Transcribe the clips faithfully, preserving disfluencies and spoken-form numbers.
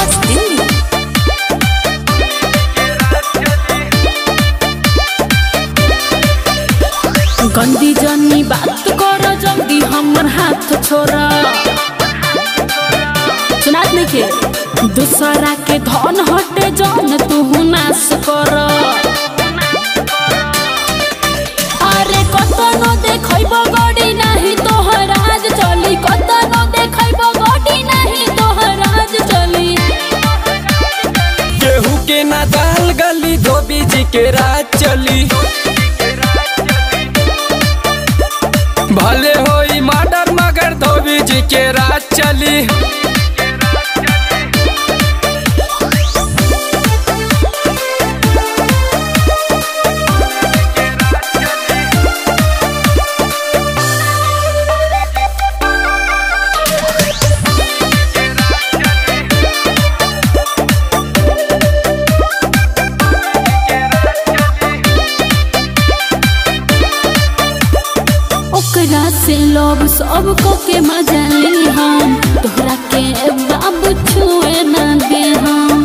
Records Delhi. गंदी जनी बात कर जल्दी हमर हाथ छोड़ा। सुनात नहीं के दूसरा के धन हटे जन तू नाश कर। अरे कतनो देखब गड़ी नहीं तोहर आज चली, कतनो देखब गड़ी नहीं तोहर आज चली। केहू के ना दाल गली धोबी जी के राज चली। भले होई मर्डर मगर धोबी जी के राज चली। ओकरा से लोग सब को के मजा ली हम, तोहरा के बाबू छुए न दे हम।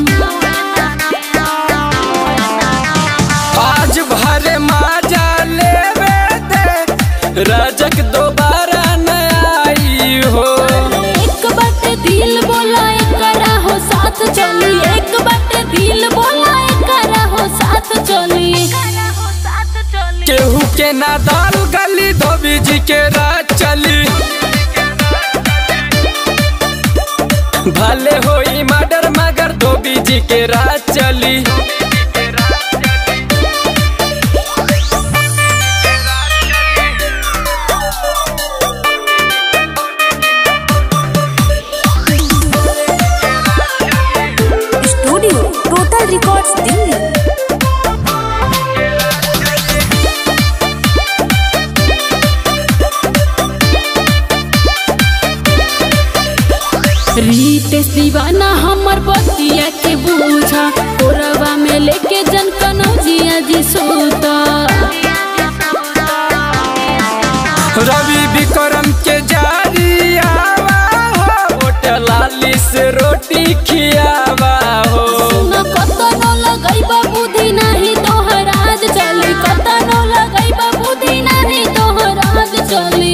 आज भरे मजा लेवे दे राजक दोबारा न आई हो। एक बात दिल बोला एकरा हो साथ चली, एक बात दिल बोला एकरा हो साथ चली। केहू के ना दाल गली धोबी जी के राज चली। भले होई मर्डर मगर धोबी जी के राज चली। Studio total records Delhi. Ritesh Deewana हमर बतिया के बूझा, कोरवा में लेके जन कनौजिया जी सोता। रवि विक्रम के जारी आवा हो, होटलाली से रोटी खियावा हो। सुना कतनो लगैबा बुद्धि नहीं तोहर आज चली, कतनो लगैबा बुद्धि नहीं तोहर आज चली।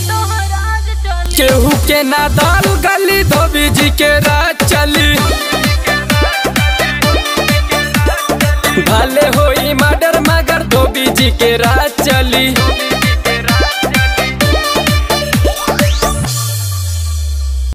केहू के ना दाल गली धोबी जी के राज चली। भले होई मर्डर मगर धोबी जी के राज चली।